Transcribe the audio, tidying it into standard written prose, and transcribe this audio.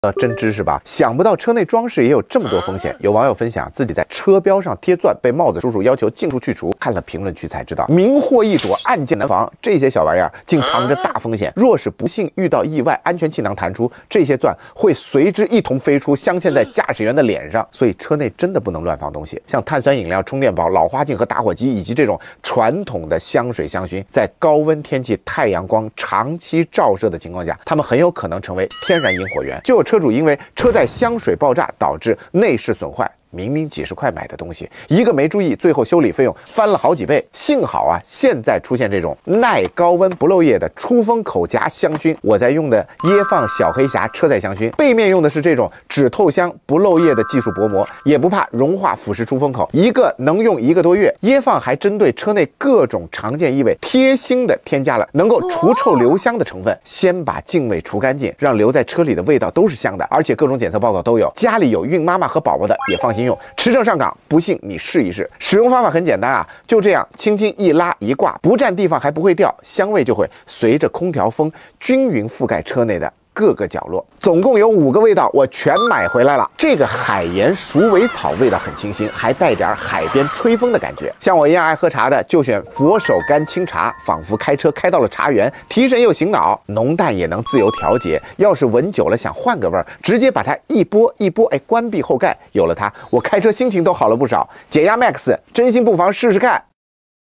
真知识吧？想不到车内装饰也有这么多风险。有网友分享自己在车标上贴钻，被帽子叔叔要求尽数去除。看了评论区才知道，明祸易躲，暗箭难防。这些小玩意儿竟藏着大风险。若是不幸遇到意外，安全气囊弹出，这些钻会随之一同飞出，镶嵌在驾驶员的脸上。所以车内真的不能乱放东西，像碳酸饮料、充电宝、老花镜和打火机，以及这种传统的香水、香薰，在高温天气、太阳光长期照射的情况下，它们很有可能成为天然引火源。就有车主因为车载香水爆炸导致内饰损坏，明明几十块买的东西，一个没注意，最后修理费用翻了好几倍。幸好啊，现在出现这种耐高温不漏液的出风口夹香薰，我在用的椰放小黑侠车载香薰，背面用的是这种只透香不漏液的技术薄膜，也不怕融化腐蚀出风口，一个能用1个多月。椰放还针对车内各种常见异味贴心的添加了能够除臭留香的成分，先把净味除干净，让留在车里的味道都是香的，而且各种检测报告都有。家里有孕妈妈和宝宝的也放心用，持证上岗，不信你试一试。使用方法很简单啊，就这样轻轻一拉一挂，不占地方还不会掉，香味就会随着空调风均匀覆盖车内的各个角落。总共有5个味道，我全买回来了。这个海盐鼠尾草味道很清新，还带点海边吹风的感觉。像我一样爱喝茶的，就选佛手柑清茶，仿佛开车开到了茶园，提神又醒脑，浓淡也能自由调节。要是闻久了想换个味儿，直接把它一拨，关闭后盖，有了它，我开车心情都好了不少。解压 Max， 真心不妨试试看。